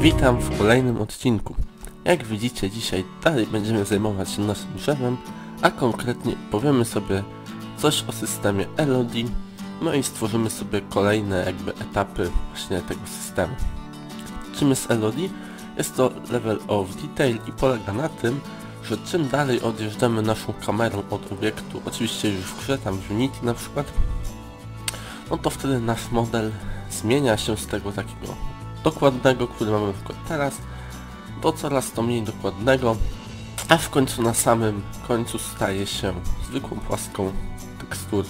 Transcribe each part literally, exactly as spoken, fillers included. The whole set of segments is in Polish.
Witam w kolejnym odcinku. Jak widzicie, dzisiaj dalej będziemy zajmować się naszym drzewem, a konkretnie powiemy sobie coś o systemie L O D, no i stworzymy sobie kolejne jakby etapy właśnie tego systemu. Czym jest L O D? Jest to Level of Detail i polega na tym, że czym dalej odjeżdżamy naszą kamerą od obiektu, oczywiście już w grze, tam w Unity na przykład, no to wtedy nasz model zmienia się z tego takiego dokładnego, który mamy na przykład teraz, do coraz to mniej dokładnego, a w końcu na samym końcu staje się zwykłą płaską teksturą.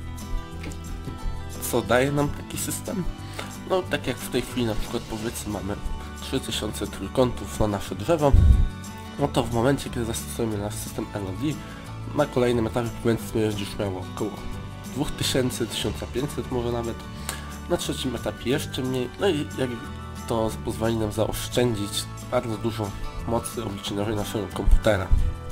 Co daje nam taki system? No tak jak w tej chwili na przykład powiedzmy mamy trzy tysiące trójkątów na nasze drzewo, no to w momencie kiedy zastosujemy nasz system L O D, na kolejnym etapie powiedzmy już miało około dwa tysiące, tysiąc pięćset może nawet, na trzecim etapie jeszcze mniej, no i jak to pozwoli nam zaoszczędzić bardzo dużo mocy obliczeniowej naszego komputera.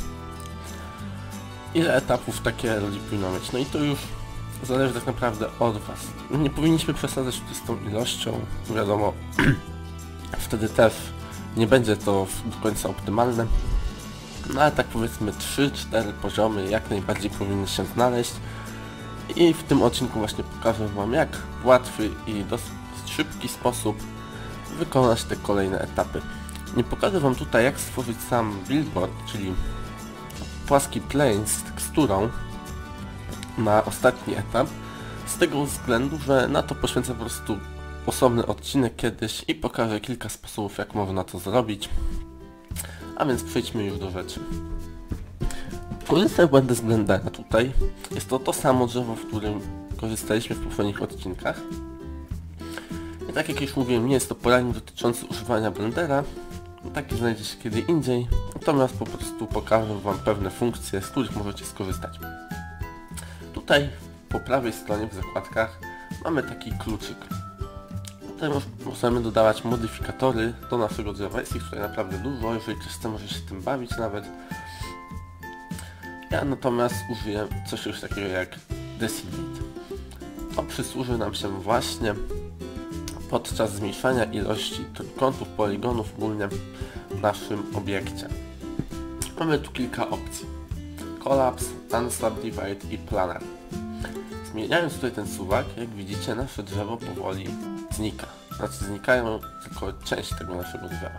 Ile etapów takie L O D powinno mieć? No i to już zależy tak naprawdę od Was. Nie powinniśmy przesadzać tutaj z tą ilością, wiadomo, wtedy też nie będzie to do końca optymalne, no ale tak powiedzmy trzy cztery poziomy jak najbardziej powinny się znaleźć i w tym odcinku właśnie pokażę Wam, jak w łatwy i dosyć szybki sposób wykonać te kolejne etapy. Nie pokażę Wam tutaj, jak stworzyć sam billboard, czyli płaski plane z teksturą na ostatni etap, z tego względu, że na to poświęcę po prostu osobny odcinek kiedyś i pokażę kilka sposobów, jak można to zrobić. A więc przejdźmy już do rzeczy. Korzystać będę z Blendera tutaj. Jest to to samo drzewo, w którym korzystaliśmy w poprzednich odcinkach. I tak jak już mówiłem, nie jest to poradnik dotyczący używania Blendera. Taki znajdzie się kiedy indziej. Natomiast po prostu pokażę Wam pewne funkcje, z których możecie skorzystać. Tutaj po prawej stronie w zakładkach mamy taki kluczyk. Tutaj możemy dodawać modyfikatory do naszego drzewa. Jest ich tutaj naprawdę dużo, jeżeli ktoś chce, może się tym bawić nawet. Ja natomiast użyję coś już takiego jak Decimate. To przysłuży nam się właśnie podczas zmniejszania ilości trójkątów, poligonów ogólnie w naszym obiekcie. Mamy tu kilka opcji. Collapse, Unsubdivide i Planar. Zmieniając tutaj ten suwak, jak widzicie, nasze drzewo powoli znika. Znaczy znikają tylko część tego naszego drzewa.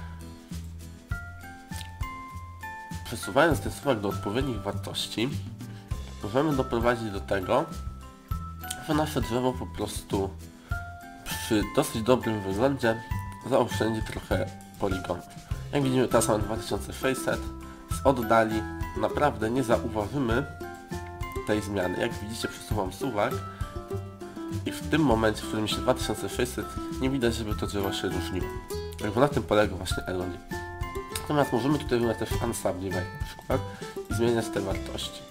Przesuwając ten suwak do odpowiednich wartości, możemy doprowadzić do tego, że nasze drzewo po prostu przy dosyć dobrym wyglądzie zaoszczędzi trochę poligonów. Jak widzimy, teraz mamy dwa tysiące sześćset, z oddali naprawdę nie zauważymy tej zmiany. Jak widzicie, przesuwam suwak i w tym momencie, w którym się dwa tysiące sześćset, nie widać, żeby to drzewo się różniło. Jakby na tym polega właśnie L O D. Natomiast możemy tutaj wybrać też Unsubdivide na przykład i zmieniać te wartości.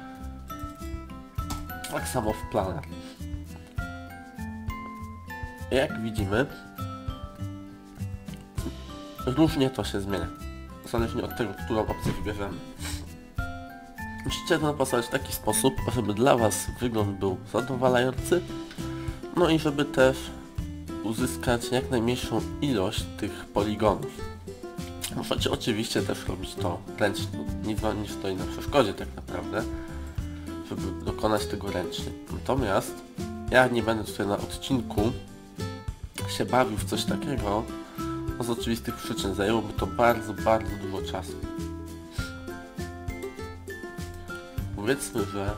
Tak samo w Planar. Jak widzimy, różnie to się zmienia, zależnie od tego, którą opcję wybierzemy. Musicie to napasować w taki sposób, żeby dla Was wygląd był zadowalający, no i żeby też uzyskać jak najmniejszą ilość tych poligonów. Możecie oczywiście też robić to ręcznie, nic Wam nie stoi na przeszkodzie tak naprawdę, żeby dokonać tego ręcznie. Natomiast ja nie będę tutaj na odcinku się bawił w coś takiego, no z oczywistych przyczyn zajęłoby to bardzo, bardzo dużo czasu. Powiedzmy, że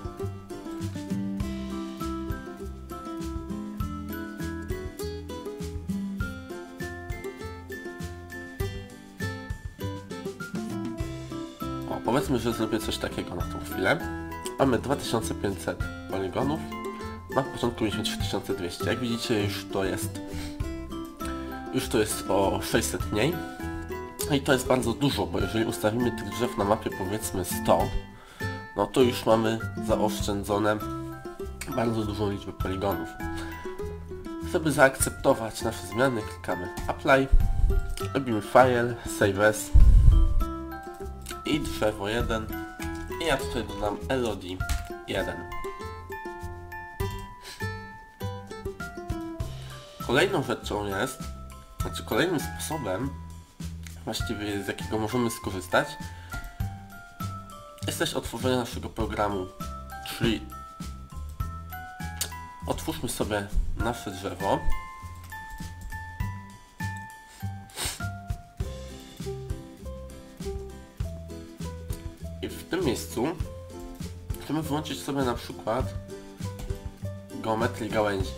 o, powiedzmy, że zrobię coś takiego na tą chwilę. Mamy dwa tysiące pięćset poligonów, na początku mieliśmy trzy tysiące dwieście. Jak widzicie, już to jest już to jest o sześćset mniej. No i to jest bardzo dużo, bo jeżeli ustawimy tych drzew na mapie powiedzmy sto, no to już mamy zaoszczędzone bardzo dużą liczbę poligonów. Żeby zaakceptować nasze zmiany, klikamy Apply, robimy File, Save As i drzewo jeden i ja tutaj dodam L O D jeden. Kolejną rzeczą jest, Znaczy kolejnym sposobem, właściwie z jakiego możemy skorzystać, jest też otworzenie naszego programu, czyli otwórzmy sobie nasze drzewo. I w tym miejscu chcemy wyłączyć sobie na przykład geometrię gałęzi.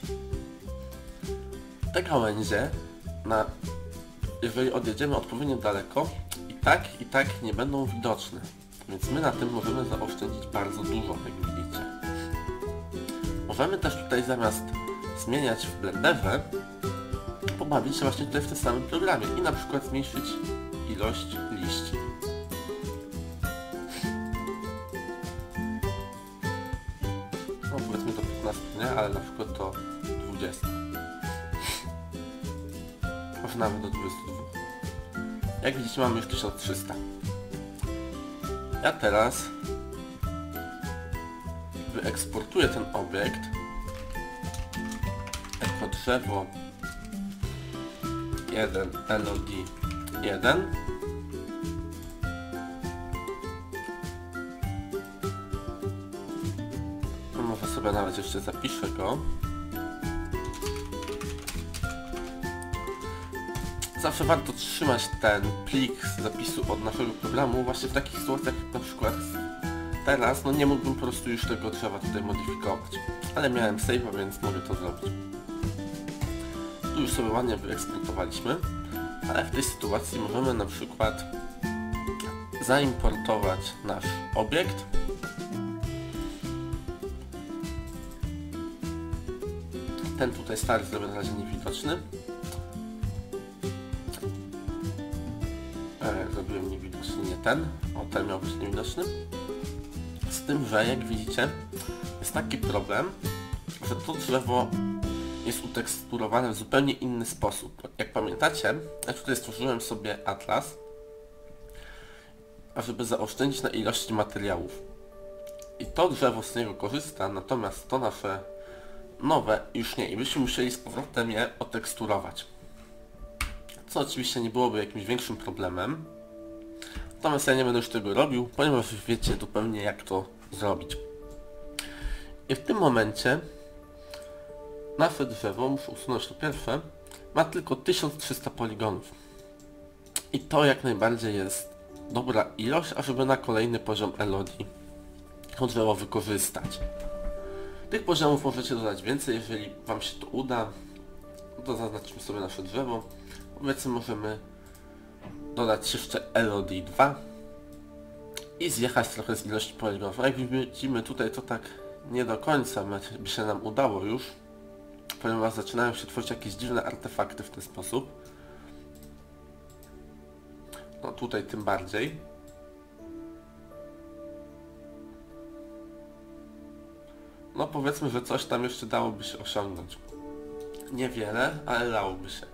Te gałęzie, na, jeżeli odjedziemy odpowiednio daleko, i tak i tak nie będą widoczne. Więc my na tym możemy zaoszczędzić bardzo dużo, jak widzicie. Możemy też tutaj zamiast zmieniać w Blenderze, pobawić się właśnie tutaj w tym samym programie i na przykład zmniejszyć ilość liści. No powiedzmy do piętnastu, nie? Ale na przykład do dwudziestu. Może nawet do dwudziestu dwóch. Jak widzicie, mamy już tysiąc trzysta. Ja teraz wyeksportuję ten obiekt jako drzewo jeden L O D jeden. Może sobie nawet jeszcze zapiszę go. Zawsze warto trzymać ten plik z zapisu od naszego programu właśnie w takich sytuacjach jak na przykład teraz, no nie mógłbym po prostu już tego drzewa tutaj modyfikować. Ale miałem save'a, więc mogę to zrobić. Tu już sobie ładnie wyeksportowaliśmy, ale w tej sytuacji możemy na przykład zaimportować nasz obiekt. Ten tutaj stary zrobię na razie niewidoczny. E, zrobiłem niewidoczny, nie ten. O, ten miał być niewidoczny. Z tym, że jak widzicie, jest taki problem, że to drzewo jest uteksturowane w zupełnie inny sposób. Jak pamiętacie, ja tutaj stworzyłem sobie atlas, ażeby zaoszczędzić na ilości materiałów. I to drzewo z niego korzysta, natomiast to nasze nowe już nie. I byśmy musieli z powrotem je oteksturować. Co oczywiście nie byłoby jakimś większym problemem. Natomiast ja nie będę już tego robił, ponieważ wiecie zupełnie jak to zrobić. I w tym momencie nasze drzewo, muszę usunąć to pierwsze, ma tylko tysiąc trzysta poligonów. I to jak najbardziej jest dobra ilość, ażeby na kolejny poziom L O D to drzewo wykorzystać. Tych poziomów możecie dodać więcej, jeżeli wam się to uda. To zaznaczmy sobie nasze drzewo. Powiedzmy możemy dodać jeszcze L O D dwa i zjechać trochę z ilości poligonów. A jak widzimy tutaj, to tak nie do końca by się nam udało już, ponieważ zaczynają się tworzyć jakieś dziwne artefakty w ten sposób. No tutaj tym bardziej. No powiedzmy, że coś tam jeszcze dałoby się osiągnąć. Niewiele, ale dałoby się.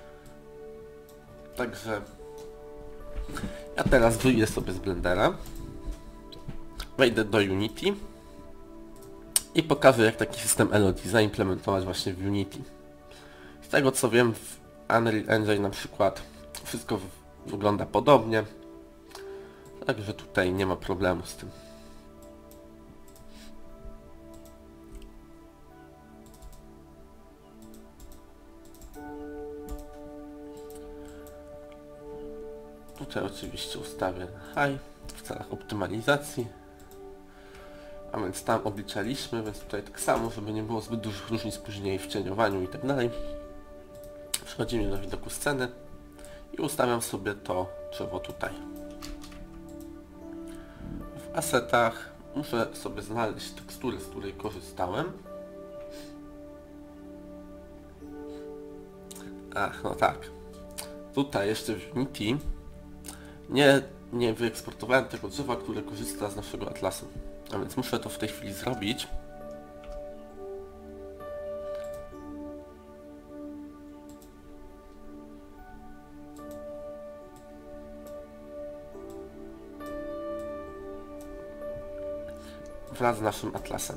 Także ja teraz wyjdę sobie z Blendera, wejdę do Unity i pokażę, jak taki system L O D zaimplementować właśnie w Unity. Z tego co wiem, w Unreal Engine na przykład wszystko wygląda podobnie, także tutaj nie ma problemu z tym. Tutaj oczywiście ustawię high w celach optymalizacji. A więc tam obliczaliśmy, więc tutaj tak samo, żeby nie było zbyt dużych różnic później w cieniowaniu i tak dalej. Przechodzimy do widoku sceny i ustawiam sobie to drzewo tutaj. W asetach muszę sobie znaleźć teksturę, z której korzystałem. Ach, no tak. Tutaj jeszcze w Unity nie, nie wyeksportowałem tego drzewa, które korzysta z naszego atlasu. A więc muszę to w tej chwili zrobić. Wraz z naszym atlasem.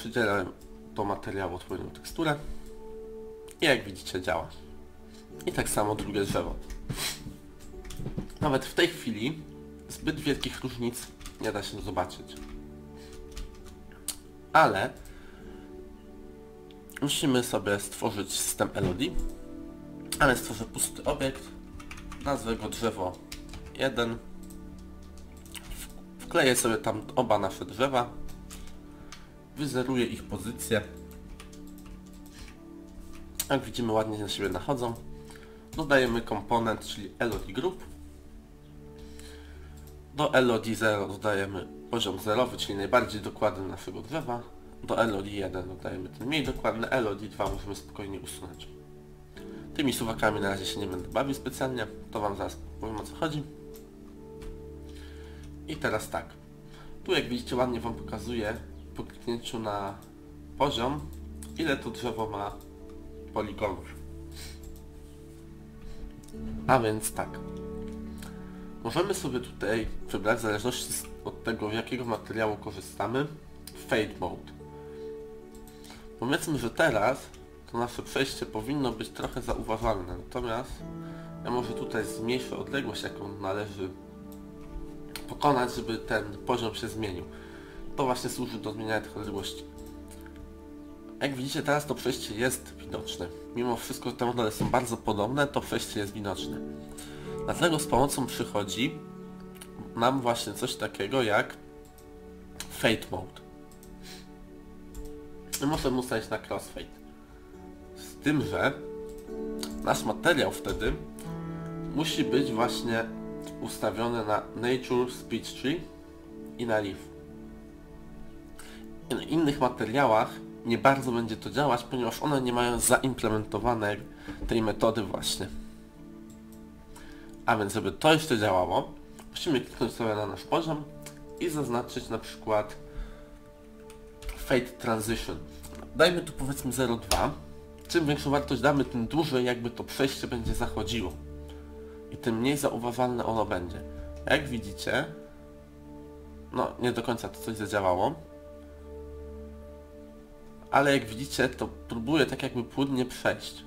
przydzielę do materiału odpowiednią teksturę i jak widzicie działa. I tak samo drugie drzewo. Nawet w tej chwili zbyt wielkich różnic nie da się zobaczyć. Ale musimy sobie stworzyć system L O D, a więc stworzę pusty obiekt, nazwę go drzewo jeden, wkleję sobie tam oba nasze drzewa, wyzeruję ich pozycję. Jak widzimy, ładnie na siebie nachodzą. Dodajemy komponent, czyli L O D Group. Do L O D zero dodajemy poziom zerowy, czyli najbardziej dokładny naszego drzewa. Do L O D jeden dodajemy ten mniej dokładny, L O D dwa możemy spokojnie usunąć. Tymi suwakami na razie się nie będę bawił specjalnie, to wam zaraz powiem, o co chodzi. I teraz tak, tu jak widzicie ładnie wam pokazuję po kliknięciu na poziom, ile to drzewo ma poligonów. A więc tak, możemy sobie tutaj wybrać, w zależności od tego, z jakiego materiału korzystamy, Fade Mode. Powiedzmy, że teraz to nasze przejście powinno być trochę zauważalne, natomiast ja może tutaj zmniejszę odległość, jaką należy pokonać, żeby ten poziom się zmienił. To właśnie służy do zmieniania tych odległości. Jak widzicie, teraz to przejście jest widoczne. Mimo wszystko, że te modele są bardzo podobne, to przejście jest widoczne. Dlatego z pomocą przychodzi nam właśnie coś takiego jak Fade Mode. I możemy ustawić na Crossfade. Z tym, że nasz materiał wtedy musi być właśnie ustawiony na Nature, Speech Tree i na Leaf. I na innych materiałach nie bardzo będzie to działać, ponieważ one nie mają zaimplementowanej tej metody właśnie. A więc, żeby to jeszcze działało, musimy kliknąć sobie na nasz poziom i zaznaczyć na przykład Fade Transition. Dajmy tu powiedzmy zero przecinek dwa. Czym większą wartość damy, tym dłużej jakby to przejście będzie zachodziło. I tym mniej zauważalne ono będzie. Jak widzicie, no nie do końca to coś zadziałało. Ale jak widzicie, to próbuję tak jakby płynnie przejść.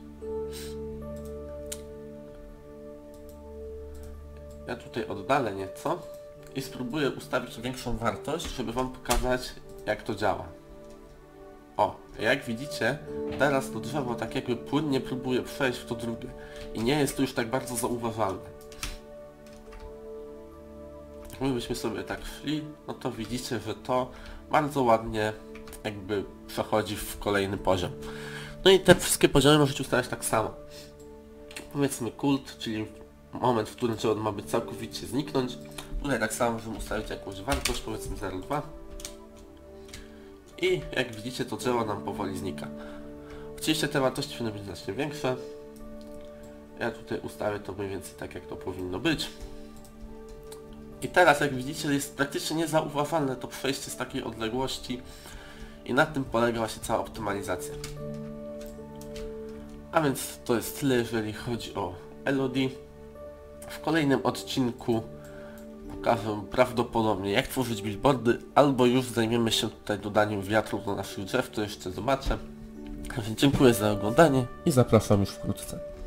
Ja tutaj oddalę nieco i spróbuję ustawić większą wartość, żeby wam pokazać, jak to działa. O, jak widzicie, teraz to drzewo tak jakby płynnie próbuje przejść w to drugie i nie jest to już tak bardzo zauważalne. Gdybyśmy sobie tak szli, no to widzicie, że to bardzo ładnie jakby przechodzi w kolejny poziom. No i te wszystkie poziomy możecie ustawiać tak samo. Powiedzmy kult, czyli moment, w którym drzewo ma być całkowicie zniknąć. Tutaj tak samo możemy ustawić jakąś wartość, powiedzmy zero przecinek dwa. I jak widzicie, to drzewo nam powoli znika. Oczywiście te wartości powinny być znacznie większe. Ja tutaj ustawię to mniej więcej tak, jak to powinno być. I teraz, jak widzicie, jest praktycznie niezauważalne to przejście z takiej odległości i na tym polega właśnie cała optymalizacja. A więc to jest tyle, jeżeli chodzi o L O D. W kolejnym odcinku pokażę prawdopodobnie, jak tworzyć billboardy, albo już zajmiemy się tutaj dodaniem wiatru do naszych drzew, to jeszcze zobaczę. Dziękuję za oglądanie i zapraszam już wkrótce.